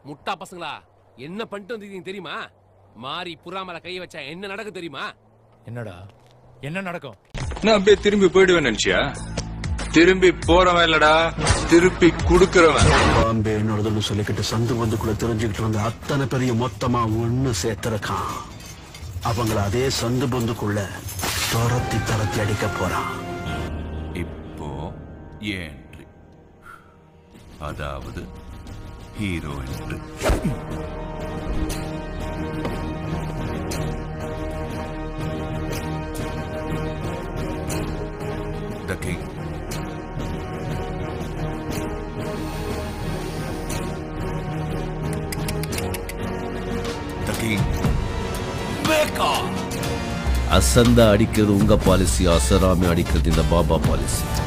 முட்டா பசங்களா, என்ன பண்ணிட்டு வந்தீங்க தெரியுமா? மாறி புறாமல கை வச்சா என்ன நடக்கும் தெரியுமா? என்னடா என்ன நடக்கும்? நான் அப்படியே திரும்பி போயிடுவேன் நினைச்சியா? திரும்பி போறவன் இல்லடா, திருப்பி குடுக்கறவன். பாம்பே என்னோடதுன்னு சொல்லிக்கிட்டு சந்து வந்துக்குள்ள தெரிஞ்சுக்கிட்டு இருந்த அத்தனை பெரிய மொத்தமா ஒண்ணு சேர்த்திருக்கான். அவங்கள அதே சந்து பந்துக்குள்ள துரத்தி அடிக்க போறான். இப்போ ஏன்ட்ரி, அதாவது hero entry. The King. The King. அசந்தா அடிக்கிறது உங்க பாலிசி, அசராம அடிக்கிறது இந்த பாபா பாலிசி.